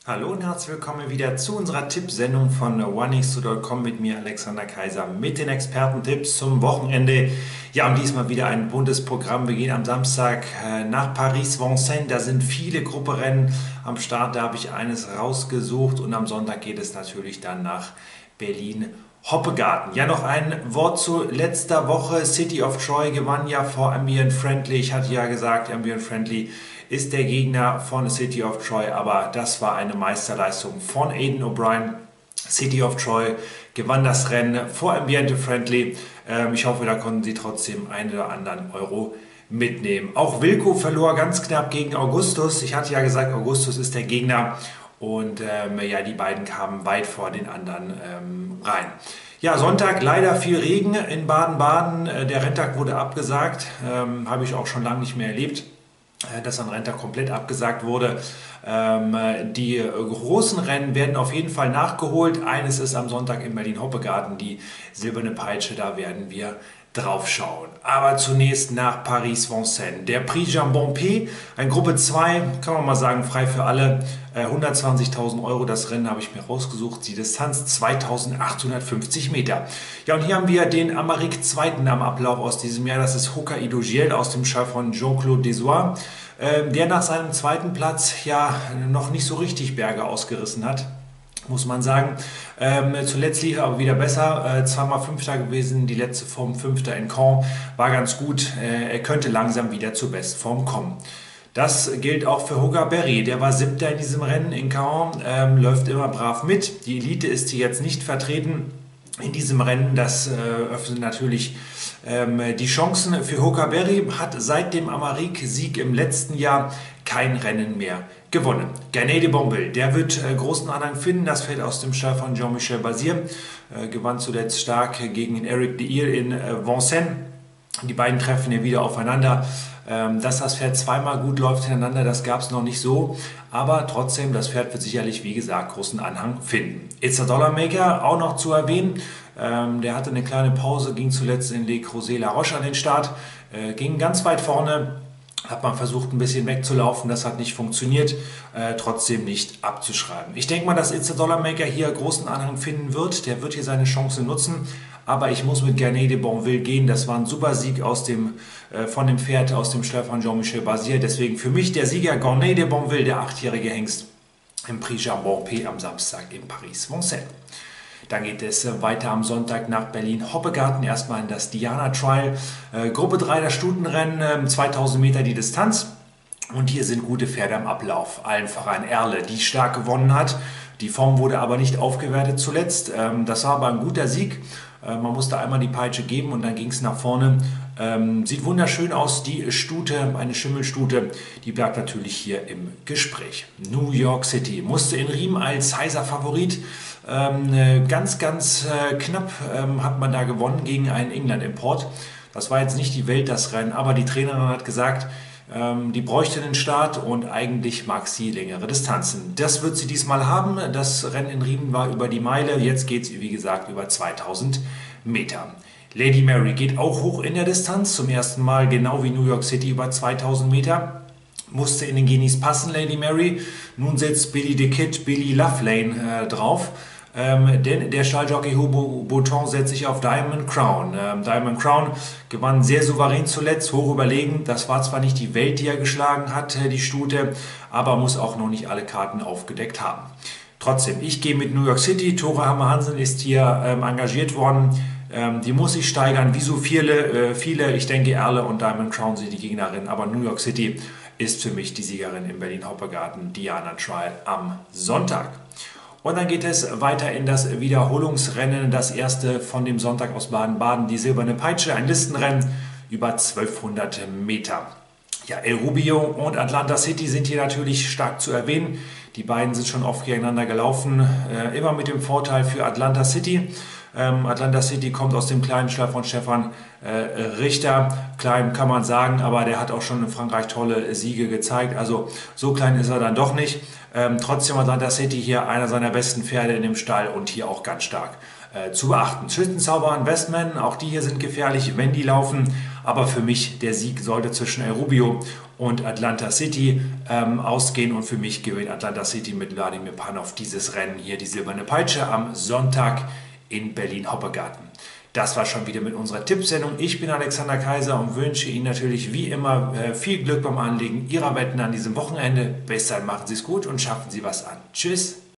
Hallo und herzlich willkommen wieder zu unserer Tippsendung von onexto.com mit mir, Alexander Kaiser, mit den Expertentipps zum Wochenende. Ja, und diesmal wieder ein buntes Programm. Wir gehen am Samstag nach Paris-Vincennes. Da sind viele Grupperennen am Start. Da habe ich eines rausgesucht. Und am Sonntag geht es natürlich dann nach Berlin-Hoppegarten. Ja, noch ein Wort zu letzter Woche. City of Troy gewann ja vor Ambient Friendly. Ich hatte ja gesagt, Ambient Friendly ist der Gegner von City of Troy, aber das war eine Meisterleistung von Aidan O'Brien. City of Troy gewann das Rennen vor Ambiente Friendly. Ich hoffe, da konnten sie trotzdem einen oder anderen Euro mitnehmen. Auch Wilco verlor ganz knapp gegen Augustus. Ich hatte ja gesagt, Augustus ist der Gegner und ja, die beiden kamen weit vor den anderen rein. Ja, Sonntag leider viel Regen in Baden-Baden. Der Renntag wurde abgesagt. Habe ich auch schon lange nicht mehr erlebt, dass ein Renntag komplett abgesagt wurde. Die großen Rennen werden auf jeden Fall nachgeholt. Eines ist am Sonntag in Berlin-Hoppegarten, die Silberne Peitsche, da werden wir drauf schauen. Aber zunächst nach Paris-Vincennes. Der Prix Jean-Bonpé, ein Gruppe 2, kann man mal sagen, frei für alle. 120.000 Euro, das Rennen habe ich mir rausgesucht. Die Distanz 2850 Meter. Ja, und hier haben wir den Amérique Zweiten am Ablauf aus diesem Jahr. Das ist Hoka Idogiel aus dem Stall von Jean-Claude Desoy, der nach seinem zweiten Platz ja noch nicht so richtig Berge ausgerissen hat, muss man sagen. Zuletzt lief er aber wieder besser, zweimal Fünfter gewesen, die letzte Form Fünfter in Caen, war ganz gut. Er könnte langsam wieder zur Bestform kommen. Das gilt auch für Hugo Berry, der war Siebter in diesem Rennen in Caen, läuft immer brav mit. Die Elite ist hier jetzt nicht vertreten in diesem Rennen, das öffnet natürlich die Chancen für Hugo Berry, hat seit dem Amérique-Sieg im letzten Jahr kein Rennen mehr gewonnen. Ganay de Bonville, der wird großen Anhang finden, das fällt aus dem Stall von Jean-Michel Bazir, gewann zuletzt stark gegen Eric de Ile in Vincennes. Die beiden treffen hier wieder aufeinander. Dass das Pferd zweimal gut läuft hintereinander, das gab es noch nicht so. Aber trotzdem, das Pferd wird sicherlich, wie gesagt, großen Anhang finden. It's a Dollar Maker, auch noch zu erwähnen. Der hatte eine kleine Pause, ging zuletzt in Le Creuset La Roche an den Start. Ging ganz weit vorne, hat man versucht ein bisschen wegzulaufen, das hat nicht funktioniert, trotzdem nicht abzuschreiben. Ich denke mal, dass It's a Dollar Maker hier großen Anhang finden wird. Der wird hier seine Chance nutzen. Aber ich muss mit Ganay de Bonville gehen. Das war ein super Sieg von dem Pferd aus dem Stall von Jean-Michel Bazir. Deswegen für mich der Sieger Ganay de Bonville, der 8-jährige Hengst im Prix Jean-Bonpé am Samstag in Paris-Vincennes. Dann geht es weiter am Sonntag nach Berlin-Hoppegarten. Erstmal in das Diana Trial. Gruppe 3 der Stutenrennen, 2000 Meter die Distanz. Und hier sind gute Pferde am Ablauf. Allen voran Erle, die stark gewonnen hat. Die Form wurde aber nicht aufgewertet zuletzt. Das war aber ein guter Sieg. Man musste einmal die Peitsche geben und dann ging es nach vorne. Sieht wunderschön aus, die Stute, eine Schimmelstute, die bleibt natürlich hier im Gespräch. New York City musste in Riem als heißer Favorit. Ganz knapp hat man da gewonnen gegen einen England-Import. Das war jetzt nicht die Welt, das Rennen, aber die Trainerin hat gesagt, die bräuchte den Start und eigentlich mag sie längere Distanzen. Das wird sie diesmal haben. Das Rennen in Riemen war über die Meile. Jetzt geht es, wie gesagt, über 2000 Meter. Lady Mary geht auch hoch in der Distanz. Zum ersten Mal, genau wie New York City, über 2000 Meter. Musste in den Guineas passen, Lady Mary. Nun sitzt Billy the Kid, Billy Lovelane drauf. Denn der Stalljockey Hugo Bouton setzt sich auf Diamond Crown. Diamond Crown gewann sehr souverän zuletzt, hoch überlegen. Das war zwar nicht die Welt, die er geschlagen hat, die Stute, aber muss auch noch nicht alle Karten aufgedeckt haben. Trotzdem, ich gehe mit New York City. Tore Hammer-Hansen ist hier engagiert worden. Die muss sich steigern, wie so viele. Ich denke, Erle und Diamond Crown sind die Gegnerinnen, aber New York City ist für mich die Siegerin im Berlin-Hoppegarten Diana Trial am Sonntag. Und dann geht es weiter in das Wiederholungsrennen, das erste von dem Sonntag aus Baden-Baden, die Silberne Peitsche, ein Listenrennen über 1200 Meter. Ja, El Rubio und Atlanta City sind hier natürlich stark zu erwähnen. Die beiden sind schon oft gegeneinander gelaufen, immer mit dem Vorteil für Atlanta City. Atlanta City kommt aus dem kleinen Stall von Stefan Richter. Klein kann man sagen, aber der hat auch schon in Frankreich tolle Siege gezeigt. Also so klein ist er dann doch nicht. Trotzdem Atlanta City hier einer seiner besten Pferde in dem Stall und hier auch ganz stark zu beachten. Schützenzauber und Westman, auch die hier sind gefährlich, wenn die laufen. Aber für mich der Sieg sollte zwischen El Rubio und Atlanta City ausgehen. Und für mich gewinnt Atlanta City mit Wladimir Panov dieses Rennen hier, die silberne Peitsche, am Sonntag in Berlin-Hoppegarten. Das war schon wieder mit unserer Tippsendung. Ich bin Alexander Kaiser und wünsche Ihnen natürlich wie immer viel Glück beim Anlegen Ihrer Wetten an diesem Wochenende. Bis dann, machen Sie es gut und schaffen Sie was an. Tschüss!